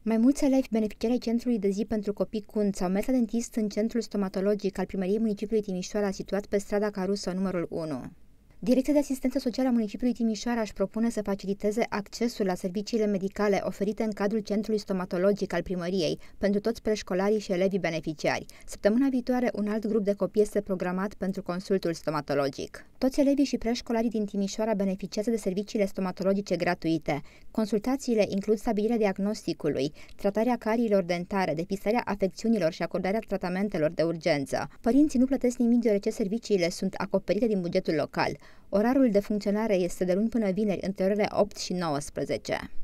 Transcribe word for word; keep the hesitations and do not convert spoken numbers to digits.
Mai mulți elevi beneficiari ai Centrului de zi pentru copii Cunți au mers la dentist în Centrul Stomatologic al Primăriei Municipiului Timișoara, situat pe strada Carusă numărul unu. Direcția de Asistență Socială a Municipiului Timișoara își propune să faciliteze accesul la serviciile medicale oferite în cadrul Centrului Stomatologic al Primăriei pentru toți preșcolarii și elevii beneficiari. Săptămâna viitoare, un alt grup de copii este programat pentru consultul stomatologic. Toți elevii și preșcolarii din Timișoara beneficiază de serviciile stomatologice gratuite. Consultațiile includ stabilirea diagnosticului, tratarea cariilor dentare, depistarea afecțiunilor și acordarea tratamentelor de urgență. Părinții nu plătesc nimic deoarece serviciile sunt acoperite din bugetul local. Orarul de funcționare este de luni până vineri, între orele opt și nouăsprezece.